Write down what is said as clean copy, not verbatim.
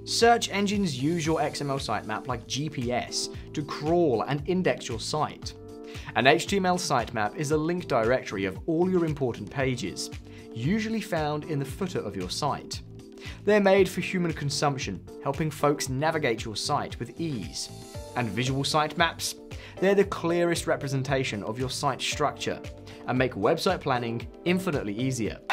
Search engines use your XML sitemap like GPS to crawl and index your site. An HTML sitemap is a link directory of all your important pages, usually found in the footer of your site. They're made for human consumption, helping folks navigate your site with ease. And visual sitemaps? They're the clearest representation of your site structure and make website planning infinitely easier.